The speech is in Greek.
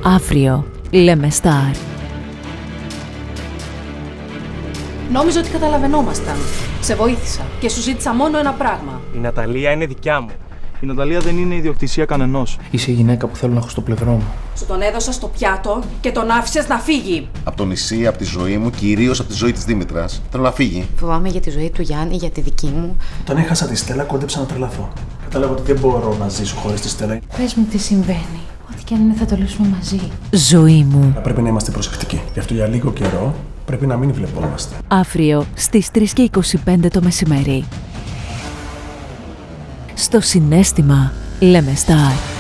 Αύριο, λέμε Σταρ. Νόμιζα ότι καταλαβαίνόμασταν. Σε βοήθησα και σου ζήτησα μόνο ένα πράγμα. Η Ναταλία είναι δικιά μου. Η Ναταλία δεν είναι ιδιοκτησία κανενός. Είσαι η γυναίκα που θέλω να έχω στο πλευρό μου. Σου τον έδωσα στο πιάτο και τον άφησες να φύγει. Από το νησί, από τη ζωή μου, κυρίως από τη ζωή της Δήμητρας. Θέλω να φύγει. Φοβάμαι για τη ζωή του Γιάννη, για τη δική μου. Όταν έχασα τη Στέλλα, κόντεψα να τρελαθώ. Κατάλαβα ότι δεν μπορώ να ζήσω χωρίς τη Στέλλα. Πες μου τι συμβαίνει. Ό,τι κι αν είναι θα το λύσουμε μαζί. Ζωή μου. Θα πρέπει να είμαστε προσεκτικοί. Γι' αυτό για λίγο καιρό πρέπει να μην βλεπόμαστε. Αύριο στις 3:25 το μεσημέρι. Στο συναίσθημα, λέμε Σταρ.